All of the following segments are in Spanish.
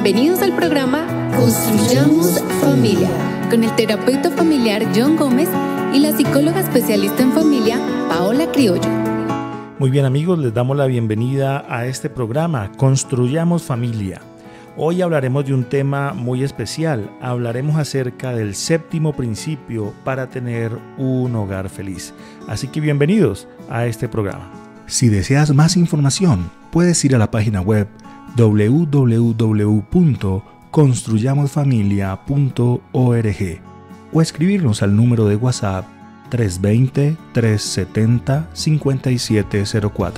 Bienvenidos al programa Construyamos Familia, con el terapeuta familiar John Gómez y la psicóloga especialista en familia Paola Criollo. Muy bien, amigos, les damos la bienvenida a este programa Construyamos Familia. Hoy hablaremos de un tema muy especial. Hablaremos acerca del séptimo principio para tener un hogar feliz. Así que bienvenidos a este programa. Si deseas más información, puedes ir a la página web www.construyamosfamilia.org o escribirnos al número de WhatsApp 320-370-5704.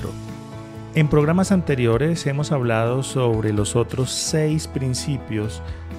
En programas anteriores hemos hablado sobre los otros 6 principios,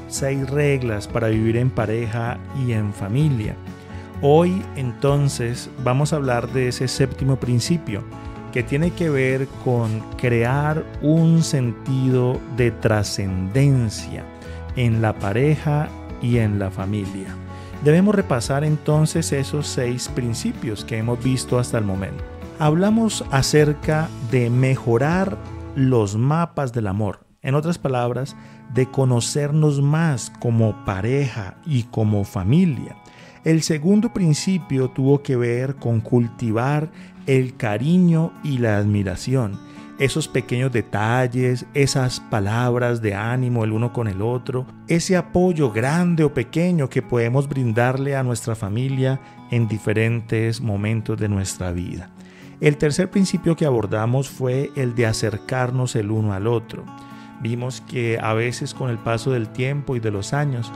6 reglas para vivir en pareja y en familia. Hoy entonces vamos a hablar de ese séptimo principio, que tiene que ver con crear un sentido de trascendencia en la pareja y en la familia. Debemos repasar entonces esos 6 principios que hemos visto hasta el momento. Hablamos acerca de mejorar los mapas del amor. En otras palabras, de conocernos más como pareja y como familia. El segundo principio tuvo que ver con cultivar el cariño y la admiración, esos pequeños detalles, esas palabras de ánimo el uno con el otro, ese apoyo grande o pequeño que podemos brindarle a nuestra familia en diferentes momentos de nuestra vida. El tercer principio que abordamos fue el de acercarnos el uno al otro. Vimos que a veces con el paso del tiempo y de los años,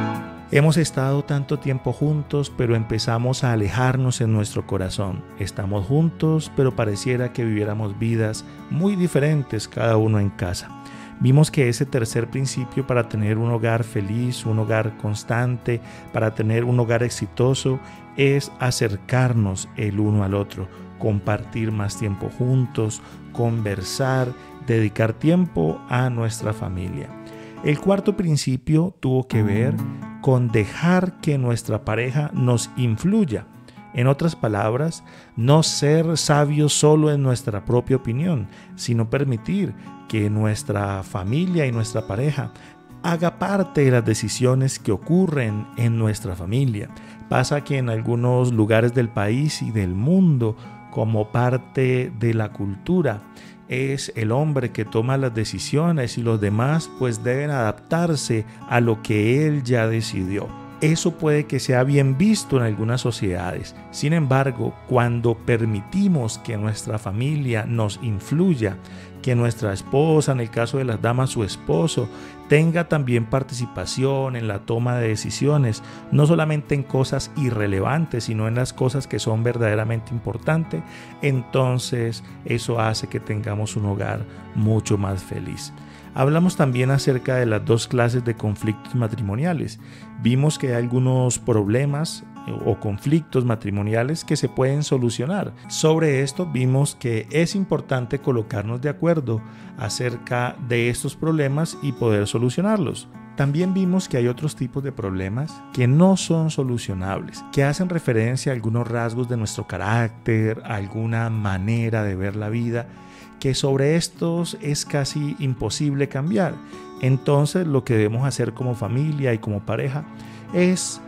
hemos estado tanto tiempo juntos, pero empezamos a alejarnos en nuestro corazón. Estamos juntos, pero pareciera que viviéramos vidas muy diferentes cada uno en casa. Vimos que ese tercer principio para tener un hogar feliz, un hogar constante, para tener un hogar exitoso, es acercarnos el uno al otro, compartir más tiempo juntos, conversar, dedicar tiempo a nuestra familia. El cuarto principio tuvo que ver con dejar que nuestra pareja nos influya. En otras palabras, no ser sabios solo en nuestra propia opinión, sino permitir que nuestra familia y nuestra pareja haga parte de las decisiones que ocurren en nuestra familia. Pasa que en algunos lugares del país y del mundo, como parte de la cultura, es el hombre que toma las decisiones y los demás pues deben adaptarse a lo que él ya decidió. Eso puede que sea bien visto en algunas sociedades. Sin embargo, cuando permitimos que nuestra familia nos influya, que nuestra esposa, en el caso de las damas su esposo, tenga también participación en la toma de decisiones, no solamente en cosas irrelevantes, sino en las cosas que son verdaderamente importantes, entonces eso hace que tengamos un hogar mucho más feliz. Hablamos también acerca de las 2 clases de conflictos matrimoniales. Vimos que hay algunos problemas o conflictos matrimoniales que se pueden solucionar. Sobre esto vimos que es importante colocarnos de acuerdo acerca de estos problemas y poder solucionarlos. También vimos que hay otros tipos de problemas que no son solucionables, que hacen referencia a algunos rasgos de nuestro carácter, a alguna manera de ver la vida, que sobre estos es casi imposible cambiar. Entonces lo que debemos hacer como familia y como pareja es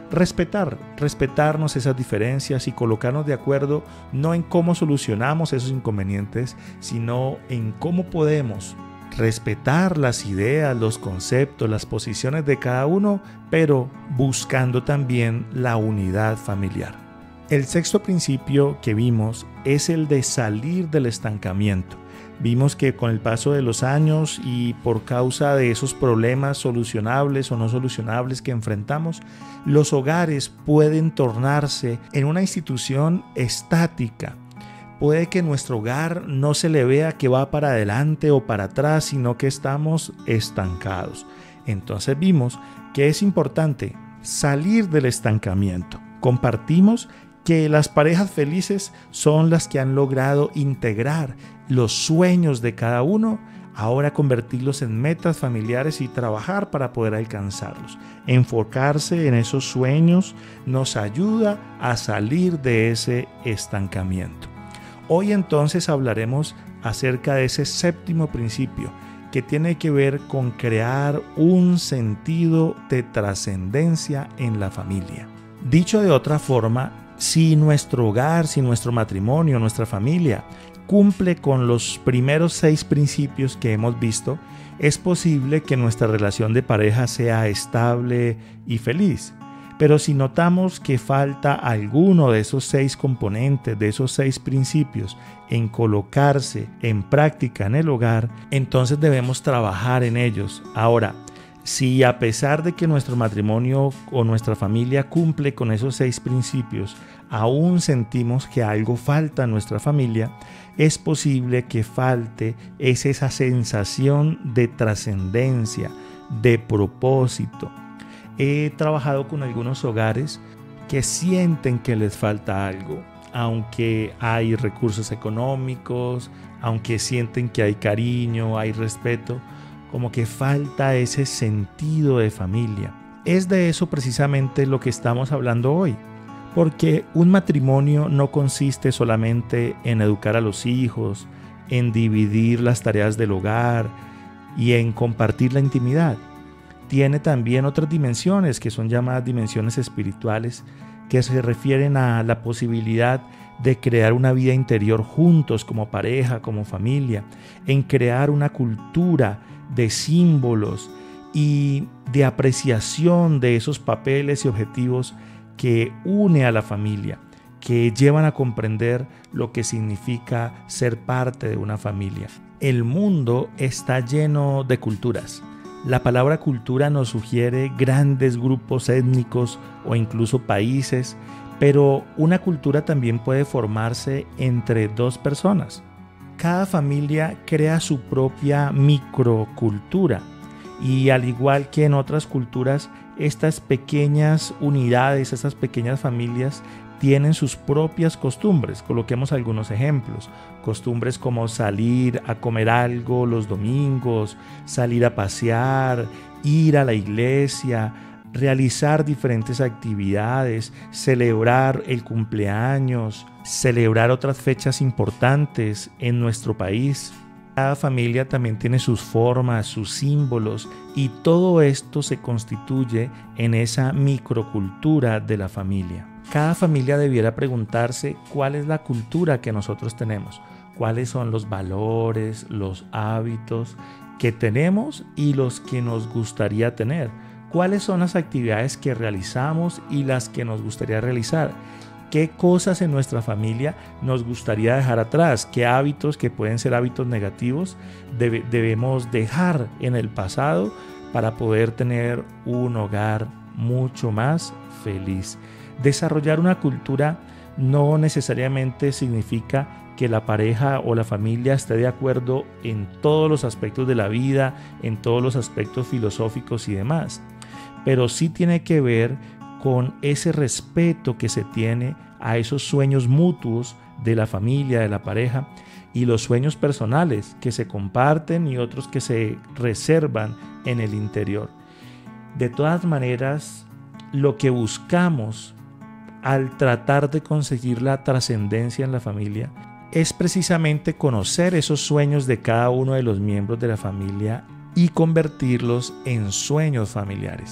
respetarnos esas diferencias y colocarnos de acuerdo no en cómo solucionamos esos inconvenientes, sino en cómo podemos respetar las ideas, los conceptos, las posiciones de cada uno, pero buscando también la unidad familiar. El sexto principio que vimos es el de salir del estancamiento. Vimos que con el paso de los años y por causa de esos problemas solucionables o no solucionables que enfrentamos, los hogares pueden tornarse en una institución estática. Puede que nuestro hogar no se le vea que va para adelante o para atrás, sino que estamos estancados. Entonces vimos que es importante salir del estancamiento. Compartimos que las parejas felices son las que han logrado integrar los sueños de cada uno, ahora convertirlos en metas familiares y trabajar para poder alcanzarlos. Enfocarse en esos sueños nos ayuda a salir de ese estancamiento. Hoy entonces hablaremos acerca de ese séptimo principio, que tiene que ver con crear un sentido de trascendencia en la familia. Dicho de otra forma, si nuestro hogar, si nuestro matrimonio, nuestra familia cumple con los primeros 6 principios que hemos visto, es posible que nuestra relación de pareja sea estable y feliz. Pero si notamos que falta alguno de esos 6 componentes, de esos 6 principios en colocarse en práctica en el hogar, entonces debemos trabajar en ellos. Ahora, si a pesar de que nuestro matrimonio o nuestra familia cumple con esos 6 principios, aún sentimos que algo falta en nuestra familia, es posible que falte esa sensación de trascendencia, de propósito. He trabajado con algunos hogares que sienten que les falta algo, aunque hay recursos económicos, aunque sienten que hay cariño, hay respeto, como que falta ese sentido de familia. Es de eso precisamente lo que estamos hablando hoy, porque un matrimonio no consiste solamente en educar a los hijos, en dividir las tareas del hogar y en compartir la intimidad. Tiene también otras dimensiones que son llamadas dimensiones espirituales, que se refieren a la posibilidad de crear una vida interior juntos como pareja, como familia, en crear una cultura de símbolos y de apreciación de esos papeles y objetivos que une a la familia, que llevan a comprender lo que significa ser parte de una familia. El mundo está lleno de culturas. La palabra cultura nos sugiere grandes grupos étnicos o incluso países, pero una cultura también puede formarse entre 2 personas. Cada familia crea su propia microcultura y al igual que en otras culturas, estas pequeñas unidades, estas pequeñas familias tienen sus propias costumbres. Coloquemos algunos ejemplos. Costumbres como salir a comer algo los domingos, salir a pasear, ir a la iglesia, realizar diferentes actividades, celebrar el cumpleaños, celebrar otras fechas importantes en nuestro país. Cada familia también tiene sus formas, sus símbolos, y todo esto se constituye en esa microcultura de la familia. Cada familia debiera preguntarse cuál es la cultura que nosotros tenemos, cuáles son los valores, los hábitos que tenemos y los que nos gustaría tener, cuáles son las actividades que realizamos y las que nos gustaría realizar, qué cosas en nuestra familia nos gustaría dejar atrás, qué hábitos que pueden ser hábitos negativos debemos dejar en el pasado para poder tener un hogar mucho más feliz. Desarrollar una cultura no necesariamente significa que la pareja o la familia esté de acuerdo en todos los aspectos de la vida, en todos los aspectos filosóficos y demás, pero sí tiene que ver con ese respeto que se tiene a esos sueños mutuos de la familia, de la pareja, y los sueños personales que se comparten y otros que se reservan en el interior. De todas maneras, lo que buscamos al tratar de conseguir la trascendencia en la familia es precisamente conocer esos sueños de cada uno de los miembros de la familia y convertirlos en sueños familiares.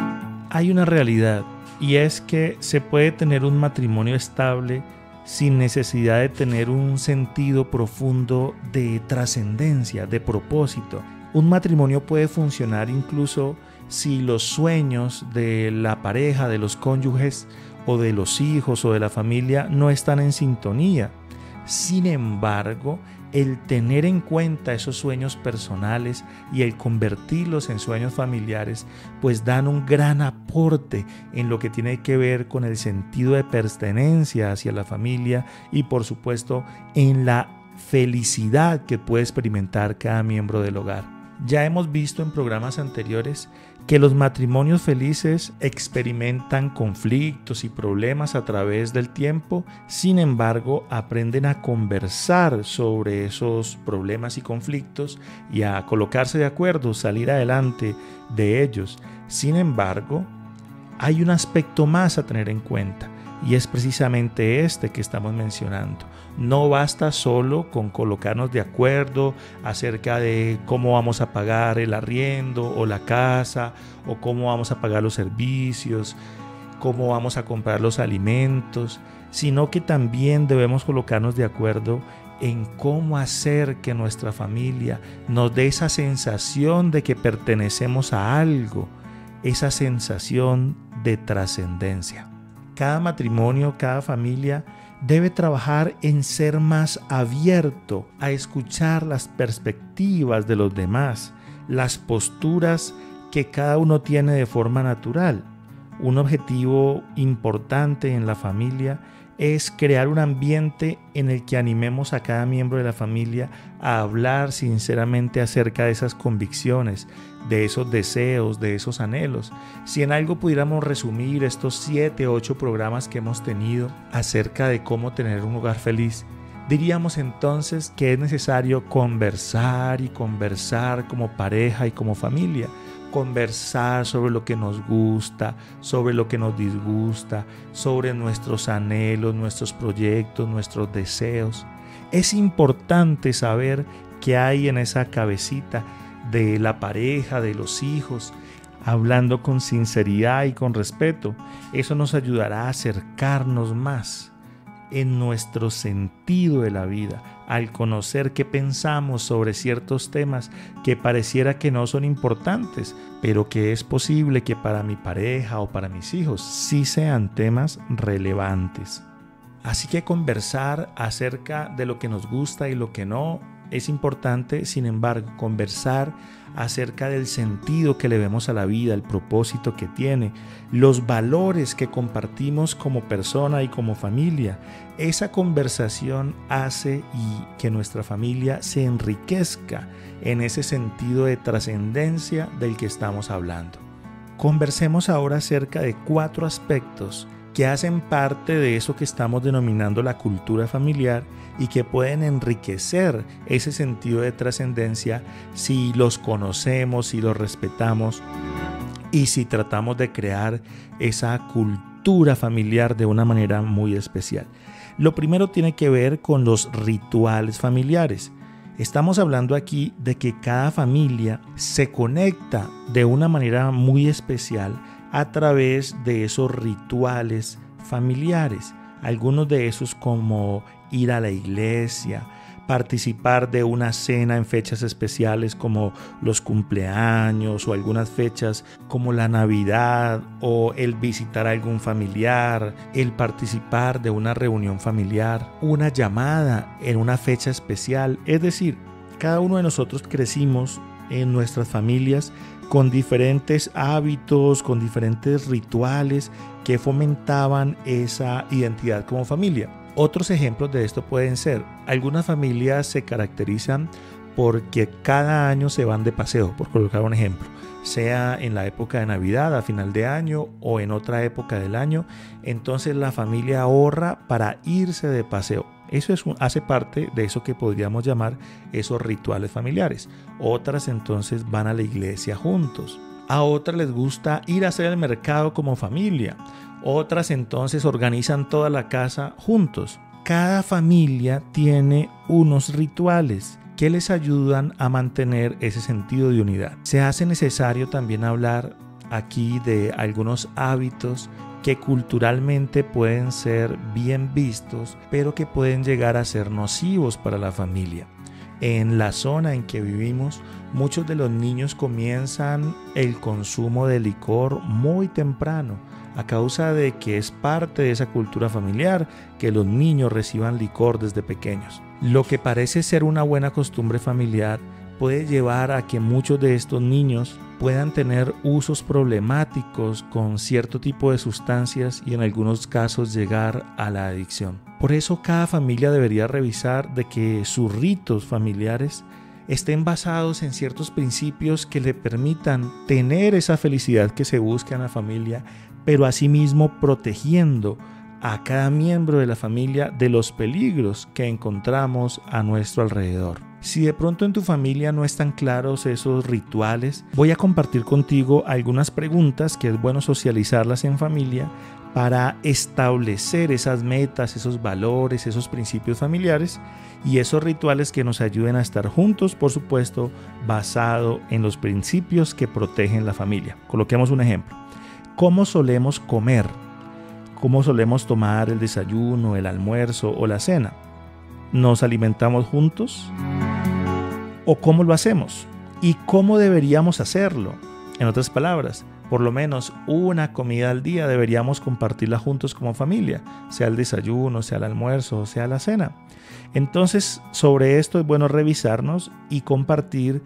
Hay una realidad, y es que se puede tener un matrimonio estable sin necesidad de tener un sentido profundo de trascendencia, de propósito. Un matrimonio puede funcionar incluso si los sueños de la pareja, de los cónyuges o de los hijos o de la familia no están en sintonía. Sin embargo, el tener en cuenta esos sueños personales y el convertirlos en sueños familiares, pues dan un gran aporte en lo que tiene que ver con el sentido de pertenencia hacia la familia y, por supuesto, en la felicidad que puede experimentar cada miembro del hogar. Ya hemos visto en programas anteriores que los matrimonios felices experimentan conflictos y problemas a través del tiempo, sin embargo, aprenden a conversar sobre esos problemas y conflictos y a colocarse de acuerdo, salir adelante de ellos. Sin embargo, hay un aspecto más a tener en cuenta, y es precisamente este que estamos mencionando. No basta solo con colocarnos de acuerdo acerca de cómo vamos a pagar el arriendo o la casa, o cómo vamos a pagar los servicios, cómo vamos a comprar los alimentos, sino que también debemos colocarnos de acuerdo en cómo hacer que nuestra familia nos dé esa sensación de que pertenecemos a algo, esa sensación de trascendencia. Cada matrimonio, cada familia debe trabajar en ser más abierto a escuchar las perspectivas de los demás, las posturas que cada uno tiene de forma natural. Un objetivo importante en la familia es crear un ambiente en el que animemos a cada miembro de la familia a hablar sinceramente acerca de esas convicciones, de esos deseos, de esos anhelos. Si en algo pudiéramos resumir estos 7 o 8 programas que hemos tenido acerca de cómo tener un hogar feliz, diríamos entonces que es necesario conversar y conversar como pareja y como familia. Conversar sobre lo que nos gusta, sobre lo que nos disgusta, sobre nuestros anhelos, nuestros proyectos, nuestros deseos. Es importante saber qué hay en esa cabecita de la pareja, de los hijos, hablando con sinceridad y con respeto. Eso nos ayudará a acercarnos más en nuestro sentido de la vida, al conocer qué pensamos sobre ciertos temas que pareciera que no son importantes, pero que es posible que para mi pareja o para mis hijos sí sean temas relevantes. Así que conversar acerca de lo que nos gusta y lo que no es importante. Sin embargo, conversar acerca del sentido que le vemos a la vida, el propósito que tiene, los valores que compartimos como persona y como familia. Esa conversación hace que nuestra familia se enriquezca en ese sentido de trascendencia del que estamos hablando. Conversemos ahora acerca de 4 aspectos que hacen parte de eso que estamos denominando la cultura familiar y que pueden enriquecer ese sentido de trascendencia si los conocemos, si los respetamos y si tratamos de crear esa cultura familiar de una manera muy especial. Lo primero tiene que ver con los rituales familiares. Estamos hablando aquí de que cada familia se conecta de una manera muy especial a través de esos rituales familiares. Algunos de esos como ir a la iglesia, participar de una cena en fechas especiales como los cumpleaños o algunas fechas como la Navidad, o el visitar a algún familiar, el participar de una reunión familiar, una llamada en una fecha especial. Es decir, cada uno de nosotros crecimos en nuestras familias con diferentes hábitos, con diferentes rituales que fomentaban esa identidad como familia. Otros ejemplos de esto pueden ser, algunas familias se caracterizan porque cada año se van de paseo, por colocar un ejemplo, sea en la época de Navidad, a final de año o en otra época del año. Entonces la familia ahorra para irse de paseo. Eso hace parte de eso que podríamos llamar esos rituales familiares. Otras entonces van a la iglesia juntos. A otras les gusta ir a hacer el mercado como familia. Otras entonces organizan toda la casa juntos. Cada familia tiene unos rituales que les ayudan a mantener ese sentido de unidad. Se hace necesario también hablar aquí de algunos hábitos que culturalmente pueden ser bien vistos, pero que pueden llegar a ser nocivos para la familia. En la zona en que vivimos, muchos de los niños comienzan el consumo de licor muy temprano, a causa de que es parte de esa cultura familiar que los niños reciban licor desde pequeños. Lo que parece ser una buena costumbre familiar puede llevar a que muchos de estos niños puedan tener usos problemáticos con cierto tipo de sustancias y en algunos casos llegar a la adicción. Por eso cada familia debería revisar de que sus ritos familiares estén basados en ciertos principios que le permitan tener esa felicidad que se busca en la familia, pero asimismo protegiendo a cada miembro de la familia de los peligros que encontramos a nuestro alrededor. Si de pronto en tu familia no están claros esos rituales, voy a compartir contigo algunas preguntas que es bueno socializarlas en familia para establecer esas metas, esos valores, esos principios familiares y esos rituales que nos ayuden a estar juntos, por supuesto, basado en los principios que protegen la familia. Coloquemos un ejemplo. ¿Cómo solemos comer? ¿Cómo solemos tomar el desayuno, el almuerzo o la cena? ¿Nos alimentamos juntos? ¿O cómo lo hacemos? ¿Y cómo deberíamos hacerlo? En otras palabras, por lo menos una comida al día deberíamos compartirla juntos como familia, sea el desayuno, sea el almuerzo, sea la cena. Entonces, sobre esto es bueno revisarnos y compartir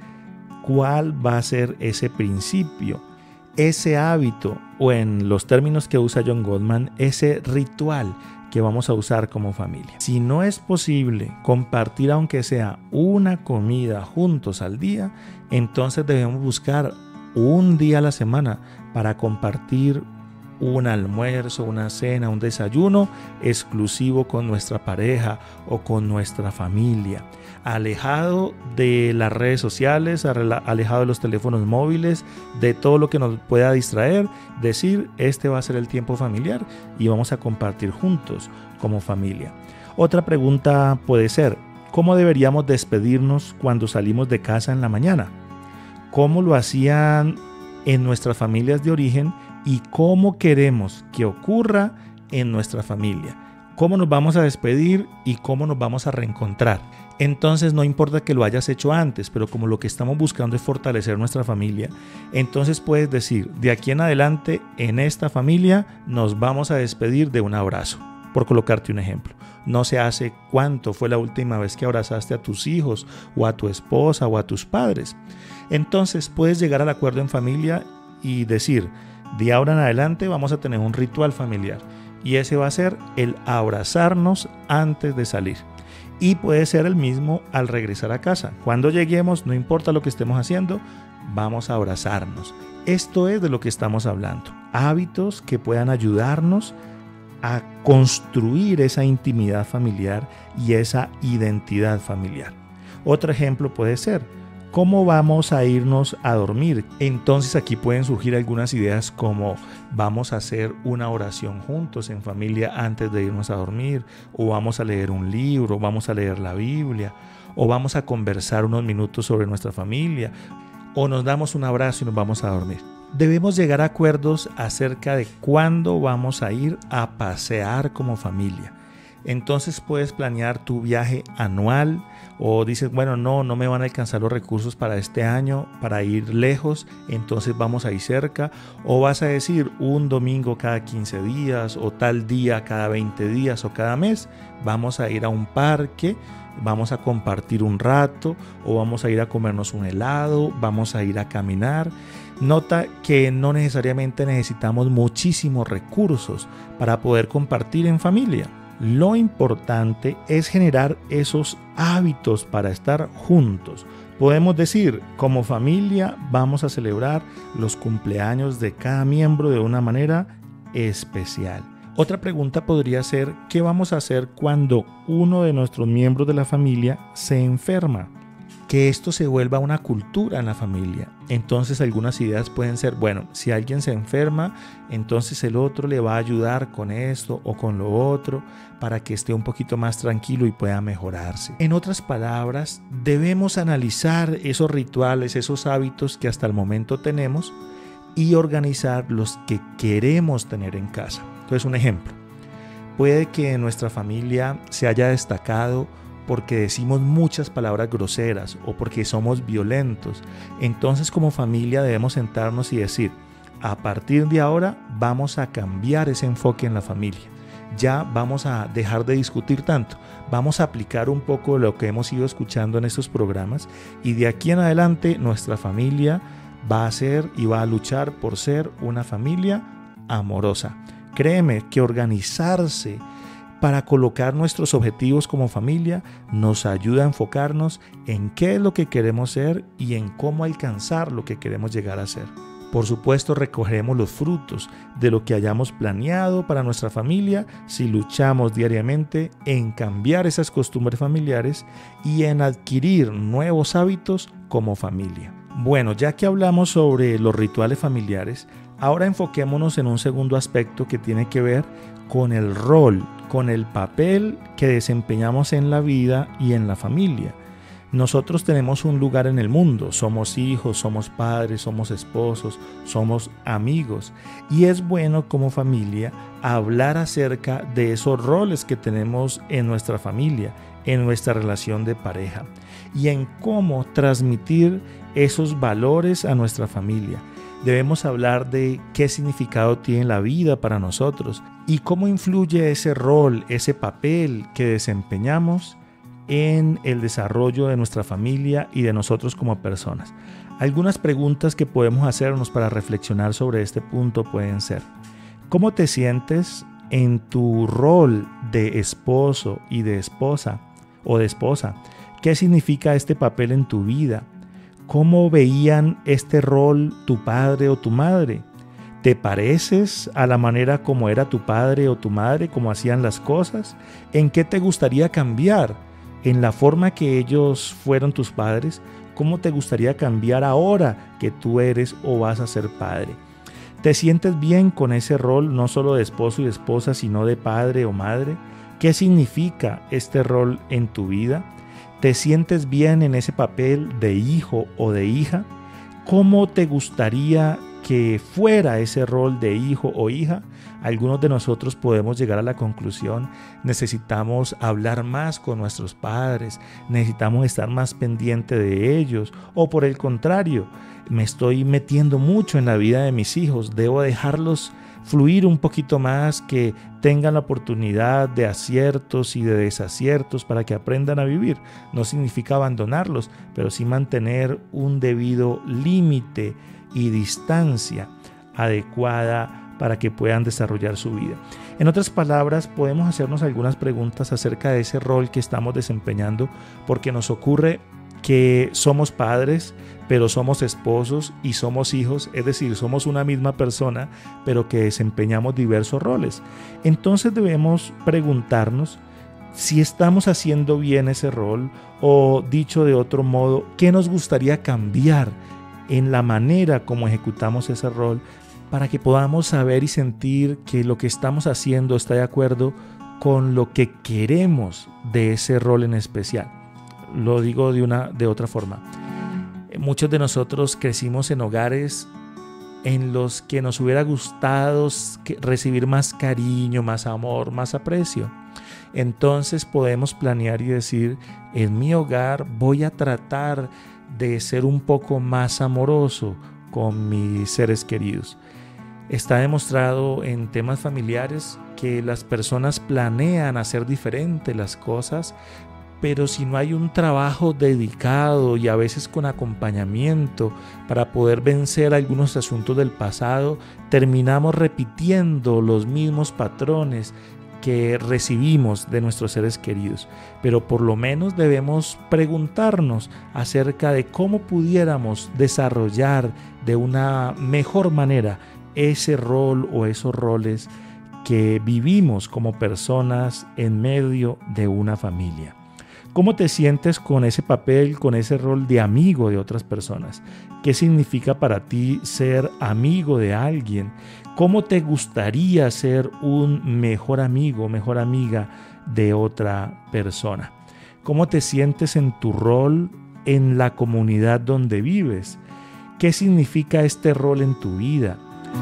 cuál va a ser ese principio, ese hábito, o en los términos que usa John Gottman, ese ritual que vamos a usar como familia. Si no es posible compartir aunque sea una comida juntos al día, entonces debemos buscar un día a la semana para compartir un almuerzo, una cena, un desayuno exclusivo con nuestra pareja o con nuestra familia, alejado de las redes sociales, alejado de los teléfonos móviles, de todo lo que nos pueda distraer. Decir, este va a ser el tiempo familiar y vamos a compartir juntos como familia. Otra pregunta puede ser, ¿cómo deberíamos despedirnos cuando salimos de casa en la mañana? ¿Cómo lo hacían en nuestras familias de origen y cómo queremos que ocurra en nuestra familia? ¿Cómo nos vamos a despedir y cómo nos vamos a reencontrar? Entonces no importa que lo hayas hecho antes, pero como lo que estamos buscando es fortalecer nuestra familia, entonces puedes decir, de aquí en adelante en esta familia nos vamos a despedir de un abrazo, por colocarte un ejemplo. No sé hace cuánto fue la última vez que abrazaste a tus hijos o a tu esposa o a tus padres. Entonces puedes llegar al acuerdo en familia y decir, de ahora en adelante vamos a tener un ritual familiar y ese va a ser el abrazarnos antes de salir. Y puede ser el mismo al regresar a casa. Cuando lleguemos, no importa lo que estemos haciendo, vamos a abrazarnos. Esto es de lo que estamos hablando. Hábitos que puedan ayudarnos a construir esa intimidad familiar y esa identidad familiar. Otro ejemplo puede ser, ¿cómo vamos a irnos a dormir? Entonces aquí pueden surgir algunas ideas como vamos a hacer una oración juntos en familia antes de irnos a dormir, o vamos a leer un libro, vamos a leer la Biblia, o vamos a conversar unos minutos sobre nuestra familia, o nos damos un abrazo y nos vamos a dormir. Debemos llegar a acuerdos acerca de cuándo vamos a ir a pasear como familia. Entonces puedes planear tu viaje anual o dices, bueno, no me van a alcanzar los recursos para este año para ir lejos, entonces vamos a ir cerca. O vas a decir un domingo cada 15 días o tal día cada 20 días o cada mes vamos a ir a un parque, vamos a compartir un rato o vamos a ir a comernos un helado, vamos a ir a caminar. Nota que no necesariamente necesitamos muchísimos recursos para poder compartir en familia. Lo importante es generar esos hábitos para estar juntos. Podemos decir, como familia vamos a celebrar los cumpleaños de cada miembro de una manera especial. Otra pregunta podría ser, ¿qué vamos a hacer cuando uno de nuestros miembros de la familia se enferma? Que esto se vuelva una cultura en la familia. Entonces algunas ideas pueden ser, bueno, si alguien se enferma, entonces el otro le va a ayudar con esto o con lo otro para que esté un poquito más tranquilo y pueda mejorarse. En otras palabras, debemos analizar esos rituales, esos hábitos que hasta el momento tenemos y organizar los que queremos tener en casa. Entonces, un ejemplo, puede que en nuestra familia se haya destacado porque decimos muchas palabras groseras o porque somos violentos. Entonces como familia debemos sentarnos y decir, a partir de ahora vamos a cambiar ese enfoque en la familia. Ya vamos a dejar de discutir tanto, vamos a aplicar un poco lo que hemos ido escuchando en estos programas y de aquí en adelante nuestra familia va a ser y va a luchar por ser una familia amorosa. Créeme que organizarse para colocar nuestros objetivos como familia nos ayuda a enfocarnos en qué es lo que queremos ser y en cómo alcanzar lo que queremos llegar a ser. Por supuesto, recogeremos los frutos de lo que hayamos planeado para nuestra familia si luchamos diariamente en cambiar esas costumbres familiares y en adquirir nuevos hábitos como familia. Bueno, ya que hablamos sobre los rituales familiares, Ahora enfoquémonos en un segundo aspecto que tiene que ver con el rol, con el papel que desempeñamos en la vida y en la familia. Nosotros tenemos un lugar en el mundo, somos hijos, somos padres, somos esposos, somos amigos. Y es bueno como familia hablar acerca de esos roles que tenemos en nuestra familia, en nuestra relación de pareja y en cómo transmitir esos valores a nuestra familia. Debemos hablar de qué significado tiene la vida para nosotros y cómo influye ese rol, ese papel que desempeñamos en el desarrollo de nuestra familia y de nosotros como personas. Algunas preguntas que podemos hacernos para reflexionar sobre este punto pueden ser: ¿cómo te sientes en tu rol de esposo y de esposa o de esposa? ¿Qué significa este papel en tu vida? ¿Cómo veían este rol tu padre o tu madre? ¿Te pareces a la manera como era tu padre o tu madre, cómo hacían las cosas? ¿En qué te gustaría cambiar? ¿En la forma que ellos fueron tus padres? ¿Cómo te gustaría cambiar ahora que tú eres o vas a ser padre? ¿Te sientes bien con ese rol, no solo de esposo y esposa, sino de padre o madre? ¿Qué significa este rol en tu vida? ¿Te sientes bien en ese papel de hijo o de hija? ¿Cómo te gustaría que fuera ese rol de hijo o hija? Algunos de nosotros podemos llegar a la conclusión: necesitamos hablar más con nuestros padres, necesitamos estar más pendiente de ellos, o por el contrario, me estoy metiendo mucho en la vida de mis hijos, debo dejarlos fluir un poquito más, que tengan la oportunidad de aciertos y de desaciertos para que aprendan a vivir. No significa abandonarlos, pero sí mantener un debido límite y distancia adecuada para que puedan desarrollar su vida. En otras palabras, podemos hacernos algunas preguntas acerca de ese rol que estamos desempeñando, porque nos ocurre que somos padres, pero somos esposos y somos hijos, es decir, somos una misma persona, pero que desempeñamos diversos roles. Entonces debemos preguntarnos si estamos haciendo bien ese rol, o dicho de otro modo, ¿qué nos gustaría cambiar en la manera como ejecutamos ese rol, para que podamos saber y sentir que lo que estamos haciendo está de acuerdo con lo que queremos de ese rol en especial? Lo digo de otra forma. Muchos de nosotros crecimos en hogares en los que nos hubiera gustado recibir más cariño, más amor, más aprecio. Entonces podemos planear y decir: en mi hogar voy a tratar de ser un poco más amoroso con mis seres queridos. Está demostrado en temas familiares que las personas planean hacer diferente las cosas, pero si no hay un trabajo dedicado y a veces con acompañamiento para poder vencer algunos asuntos del pasado, terminamos repitiendo los mismos patrones que recibimos de nuestros seres queridos. Pero por lo menos debemos preguntarnos acerca de cómo pudiéramos desarrollar de una mejor manera ese rol o esos roles que vivimos como personas en medio de una familia. ¿Cómo te sientes con ese papel, con ese rol de amigo de otras personas? ¿Qué significa para ti ser amigo de alguien? ¿Cómo te gustaría ser un mejor amigo, mejor amiga de otra persona? ¿Cómo te sientes en tu rol en la comunidad donde vives? ¿Qué significa este rol en tu vida?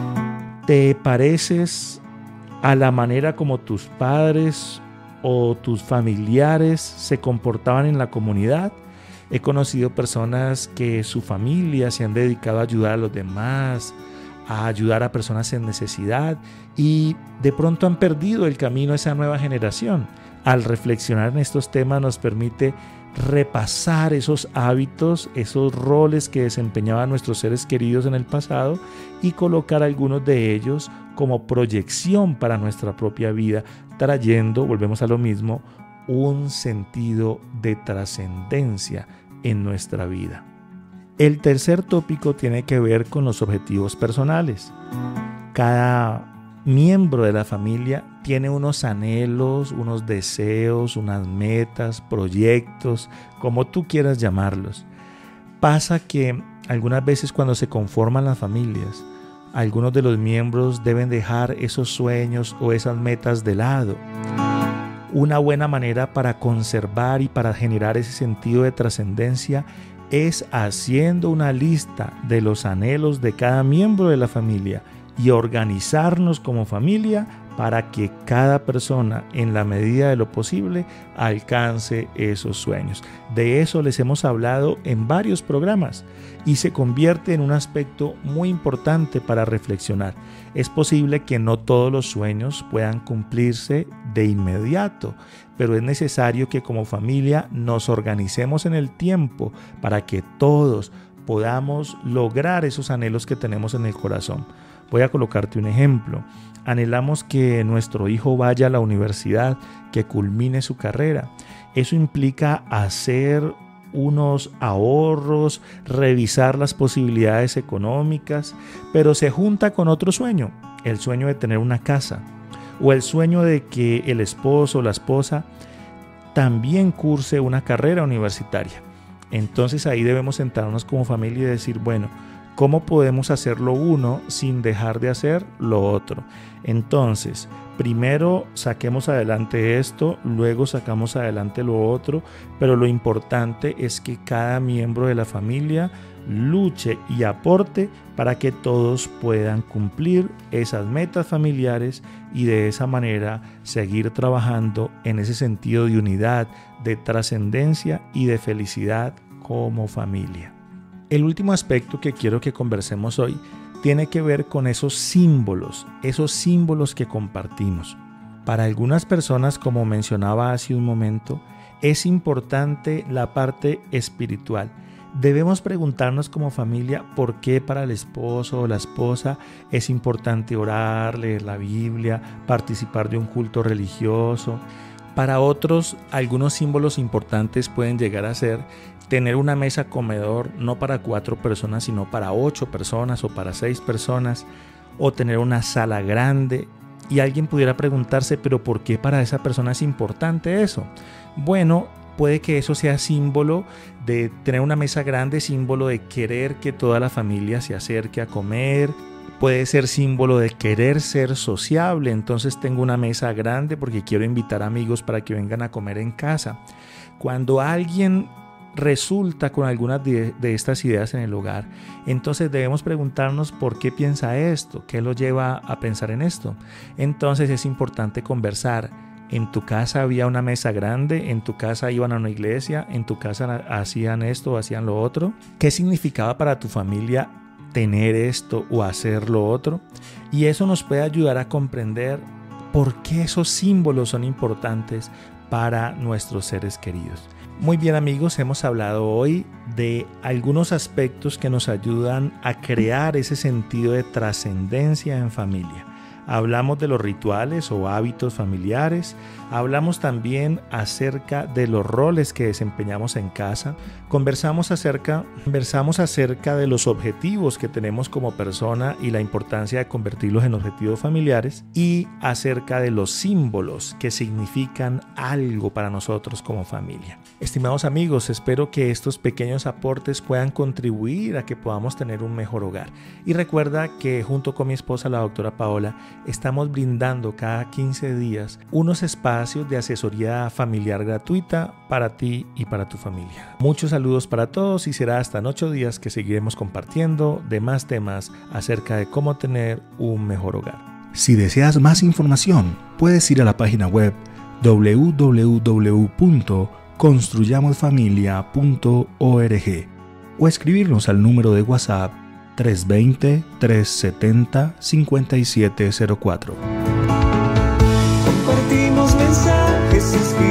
¿Te pareces a la manera como tus padres o tus familiares se comportaban en la comunidad? He conocido personas que su familia se han dedicado a ayudar a los demás, a ayudar a personas en necesidad, y de pronto han perdido el camino a esa nueva generación. Al reflexionar en estos temas nos permite repasar esos hábitos, esos roles que desempeñaban nuestros seres queridos en el pasado, y colocar algunos de ellos como proyección para nuestra propia vida, trayendo, volvemos a lo mismo, un sentido de trascendencia en nuestra vida. El tercer tópico tiene que ver con los objetivos personales. Cada miembro de la familia tiene unos anhelos, unos deseos, unas metas, proyectos, como tú quieras llamarlos. Pasa que algunas veces cuando se conforman las familias, algunos de los miembros deben dejar esos sueños o esas metas de lado. Una buena manera para conservar y para generar ese sentido de trascendencia es haciendo una lista de los anhelos de cada miembro de la familia y organizarnos como familia para que cada persona, en la medida de lo posible, alcance esos sueños. De eso les hemos hablado en varios programas y se convierte en un aspecto muy importante para reflexionar. Es posible que no todos los sueños puedan cumplirse de inmediato, pero es necesario que como familia nos organicemos en el tiempo para que todos podamos lograr esos anhelos que tenemos en el corazón. Voy a colocarte un ejemplo. Anhelamos que nuestro hijo vaya a la universidad, que culmine su carrera. Eso implica hacer unos ahorros, revisar las posibilidades económicas, pero se junta con otro sueño, el sueño de tener una casa, o el sueño de que el esposo o la esposa también curse una carrera universitaria. Entonces ahí debemos sentarnos como familia y decir, bueno, ¿cómo podemos hacer lo uno sin dejar de hacer lo otro? Entonces, primero saquemos adelante esto, luego sacamos adelante lo otro, pero lo importante es que cada miembro de la familia luche y aporte para que todos puedan cumplir esas metas familiares y de esa manera seguir trabajando en ese sentido de unidad, de trascendencia y de felicidad como familia. El último aspecto que quiero que conversemos hoy tiene que ver con esos símbolos que compartimos. Para algunas personas, como mencionaba hace un momento, es importante la parte espiritual. Debemos preguntarnos como familia por qué para el esposo o la esposa es importante orar, leer la Biblia, participar de un culto religioso. Para otros, algunos símbolos importantes pueden llegar a ser tener una mesa comedor no para 4 personas, sino para 8 personas o para 6 personas, o tener una sala grande. Y alguien pudiera preguntarse, ¿pero por qué para esa persona es importante eso? Bueno, puede que eso sea símbolo de tener una mesa grande, símbolo de querer que toda la familia se acerque a comer. Puede ser símbolo de querer ser sociable, entonces tengo una mesa grande porque quiero invitar amigos para que vengan a comer en casa. Cuando alguien resulta con algunas de estas ideas en el hogar, entonces debemos preguntarnos por qué piensa esto, qué lo lleva a pensar en esto. Entonces es importante conversar. En tu casa había una mesa grande, en tu casa iban a una iglesia, en tu casa hacían esto o hacían lo otro. ¿Qué significaba para tu familia tener esto o hacer lo otro? Y eso nos puede ayudar a comprender por qué esos símbolos son importantes para nuestros seres queridos. Muy bien amigos, hemos hablado hoy de algunos aspectos que nos ayudan a crear ese sentido de trascendencia en familia. Hablamos de los rituales o hábitos familiares, hablamos también acerca de los roles que desempeñamos en casa, conversamos acerca de los objetivos que tenemos como persona y la importancia de convertirlos en objetivos familiares, y acerca de los símbolos que significan algo para nosotros como familia. Estimados amigos, espero que estos pequeños aportes puedan contribuir a que podamos tener un mejor hogar. Y recuerda que junto con mi esposa, la doctora Paola, estamos brindando cada 15 días unos espacios de asesoría familiar gratuita para ti y para tu familia. Muchos saludos para todos y será hasta en 8 días que seguiremos compartiendo de más temas acerca de cómo tener un mejor hogar. Si deseas más información, puedes ir a la página web www.construyamosfamilia.org o escribirnos al número de WhatsApp 320-370-5704. Compartimos mensajes